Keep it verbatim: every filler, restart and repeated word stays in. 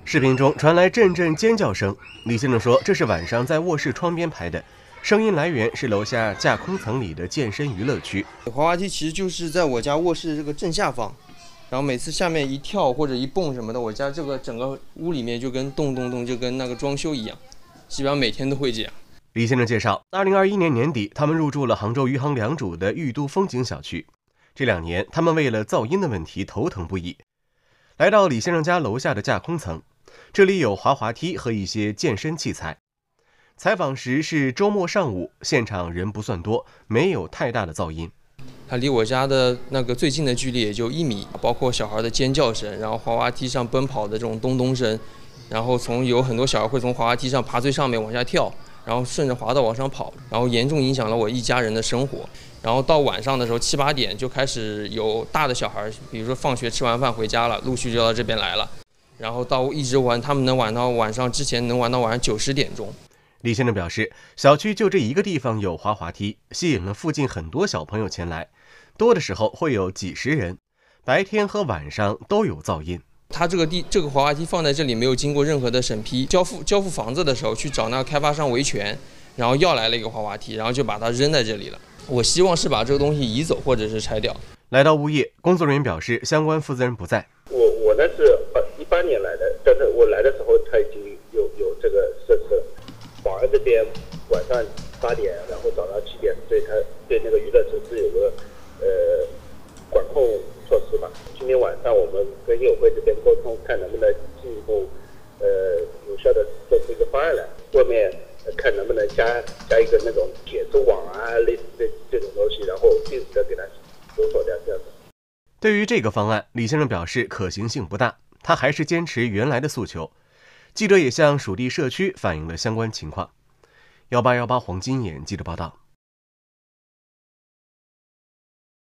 视频中传来阵阵尖叫声，李先生说这是晚上在卧室窗边拍的，声音来源是楼下架空层里的健身娱乐区。 滑滑梯其实就是在我家卧室这个正下方，然后每次下面一跳或者一蹦什么的，我家这个整个屋里面就跟动动动，就跟那个装修一样，基本上每天都会这样。 李先生介绍，二零二一年年底，他们入住了杭州余杭良渚的玉都风景小区。这两年，他们为了噪音的问题头疼不已。来到李先生家楼下的架空层，这里有滑滑梯和一些健身器材。采访时是周末上午，现场人不算多，没有太大的噪音。 它离我家的那个最近的距离也就一米，包括小孩的尖叫声，然后滑滑梯上奔跑的这种咚咚声，然后从有很多小孩会从滑滑梯上爬最上面往下跳，然后顺着滑道往上跑，然后严重影响了我一家人的生活。然后到晚上的时候七八点就开始有大的小孩，比如说放学吃完饭回家了，陆续就到这边来了，然后到一直玩，他们能玩到晚上之前能玩到晚上九十点钟。 李先生表示，小区就这一个地方有滑滑梯，吸引了附近很多小朋友前来，多的时候会有几十人，白天和晚上都有噪音。 他这个地这个滑滑梯放在这里没有经过任何的审批，交付交付房子的时候去找那个开发商维权，然后要来了一个滑滑梯，然后就把它扔在这里了。我希望是把这个东西移走或者是拆掉。 来到物业，工作人员表示相关负责人不在。 我我呢是一八年来的，但是我来的时候他已经有有这个设施了。保安这边晚上八点，然后早上七点，对他对那个娱乐设施有个呃管控措施吧。今天晚上我们跟业委会这边沟通，看能不能进一步呃有效的做出一个方案来。外面看能不能加加一个那种铁丝网啊，类似这这种东西，然后定时的给它封锁掉，这样子。 对于这个方案，李先生表示可行性不大，他还是坚持原来的诉求。记者也向属地社区反映了相关情况。幺八幺八黄金眼记者报道。